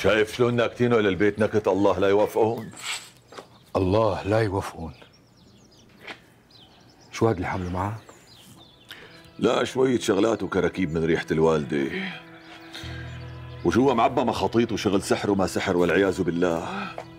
شايف شلون ناكتينه للبيت نكت الله لا يوفقون. الله لا يوفقون. شو هاد اللي حمله معك؟ لا شوية شغلات وكراكيب من ريحة الوالدة، وجوا معبى مخاطيط وشغل سحر وما سحر والعياذ بالله.